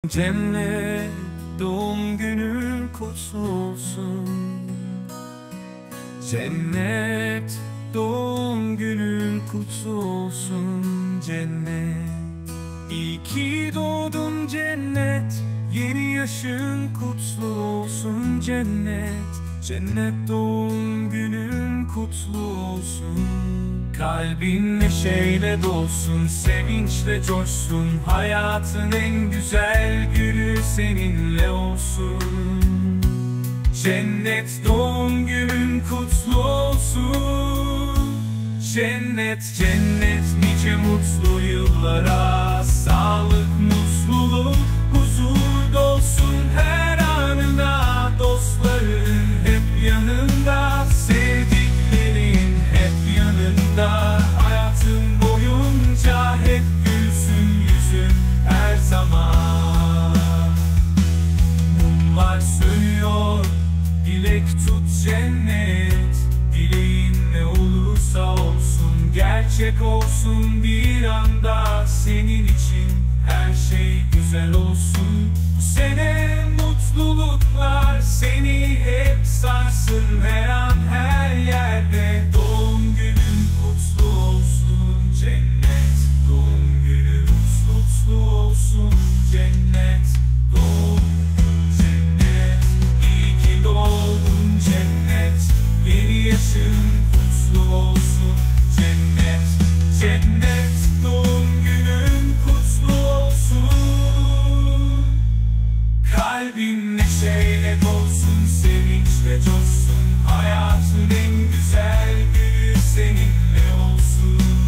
Cennet doğum günün kutlu olsun. Cennet doğum günün kutlu olsun. Cennet, İyi ki doğdun cennet, yeni yaşın kutlu olsun. Cennet, cennet doğum günün kutlu olsun. Kalbin neşeyle dolsun, sevinçle coşsun. Hayatın en güzel günü seninle olsun. Cennet doğum günün kutlu olsun. Cennet, cennet nice mutlu yıllara. Sağlık, mutluluk, huzur dolsun her anına. Dostların hep yanında, sevdiklerin hep yanında. Hayatın boyunca hep gülsün yüzün her zaman. Mumlar sönüyor, dilek tut cennet. Dileğin ne olursa olsun, gerçek olsun bir anda. Senin için her şey güzel olsun. Bu sene mutluluklar seni hep sarsın. Her an her yerde doğum günün kutlu olsun. Cennet doğum günün kutlu olsun. Cennet doğum, cennet, iyi ki doğdun cennet. Yeni yaşın kutlu olsun. Cennet, cennet doğum günün kutlu olsun. Kalbin neşeyle dolsun, sevinçle coşsun. Hayatın en güzel günü seninle olsun.